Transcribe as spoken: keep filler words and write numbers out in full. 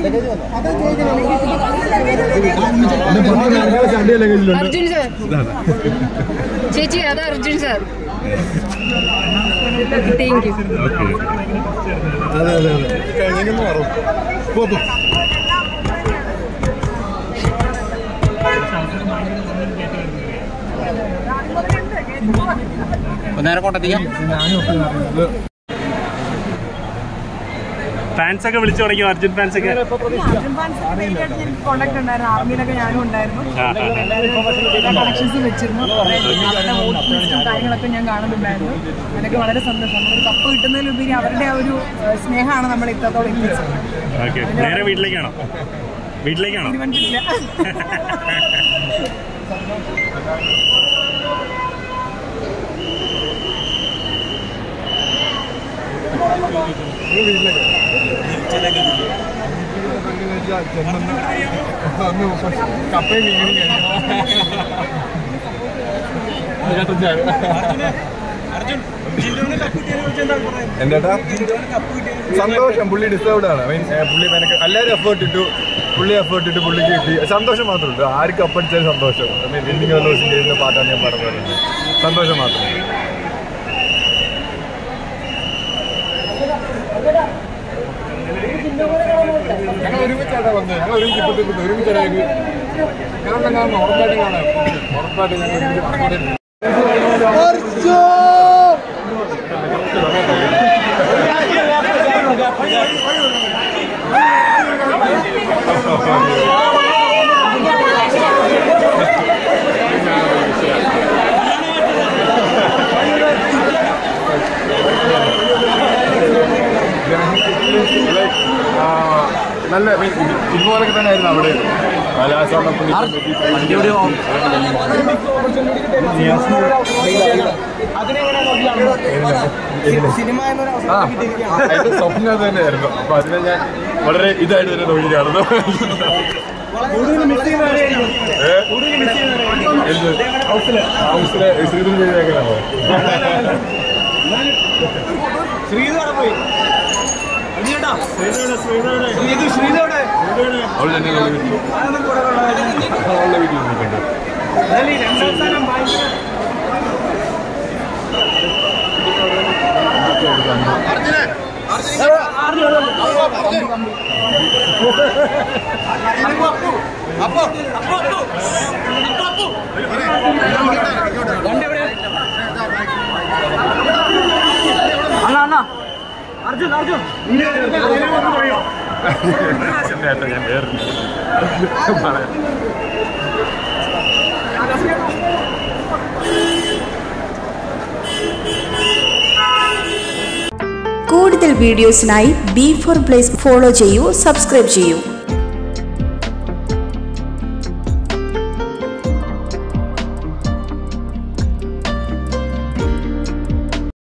Arjun sir ചേച്ചി അതാ Arjun sir thank you. അതെ അതെ അതെ കഴിഞ്ഞെന്ന് മാറും. നേരെ കോട്ടത്തിക്കാം. ഫാൻസ് ഒക്കെ വിളിച്ചു തുടങ്ങിയോ? അർജുൻ ഫാൻസ് ഒക്കെ കോണ്ടാക്ട് ഉണ്ടായിരുന്നു. ആർമിയിലൊക്കെ ഞാനും ഉണ്ടായിരുന്നു. കണക്ഷൻസ് വെച്ചിരുന്നു. കാര്യങ്ങളൊക്കെ ഞാൻ കാണുന്നുണ്ടായിരുന്നു. എനിക്ക് വളരെ സന്തോഷം. ഒരു കപ്പ് കിട്ടുന്നതിലുപരി അവരുടെ ആ ഒരു സ്നേഹമാണ് നമ്മൾ ഇത്രത്തോളം എത്തിച്ചത്. നേരെ വീട്ടിലേക്കാണോ? വീട്ടിലേക്കാണോ? കപ്പയും എന്താ സന്തോഷം. പുള്ളി ഡിസേർവ്ഡ് ആണ്. മീൻ പുള്ളി എനിക്ക് എല്ലാവരും എഫേർട്ട് ഇട്ടു. പുള്ളി എഫേർട്ട് ഇട്ട് പുള്ളിക്ക് കിട്ടി. സന്തോഷം മാത്രമേ ഉള്ളൂ. ആർക്ക് കപ്പടിച്ചാലും സന്തോഷം. മീൻ വിന്നിങ് ലോസിങ് ചെയ്യുന്ന പാട്ടാണ് ഞാൻ പറഞ്ഞത്. സന്തോഷം മാത്രമേ. ഞങ്ങൾ ഒരുമിച്ചാണ് വന്നത്. ഞങ്ങൾ ഒരുമിച്ച് ഇപ്പത്തെ ഒരുമിച്ചാണ് കാരണം കാണണം. ഉറപ്പായിട്ട് കാണാം. ഉറപ്പായിട്ട് ഞങ്ങൾ നല്ല ഇതുപോലൊക്കെ തന്നെ ആയിരുന്നു അവിടെ. അതിന്റെ സ്വപ്നം തന്നെയായിരുന്നു. അപ്പൊ അതിനെ ഞാൻ വളരെ ഇതായിട്ട് തന്നെ നോക്കി കാണുന്നു. ഹൗസിലെ ശ്രീധരൻ ചെയ്തേക്കാണോ? അവൾ തന്നെ അവളുടെ വീട്ടിൽ നിൽക്കുന്നുണ്ട്. അണ്ണാ അണ്ണാ അർജുൻ അർജുൻ ഞാൻ വേറെ പറയാം. കൂടുതൽ വീഡിയോസിനായി ബി ഫോർ പ്ലേസ് ഫോളോ ചെയ്യൂ, സബ്സ്ക്രൈബ് ചെയ്യൂ.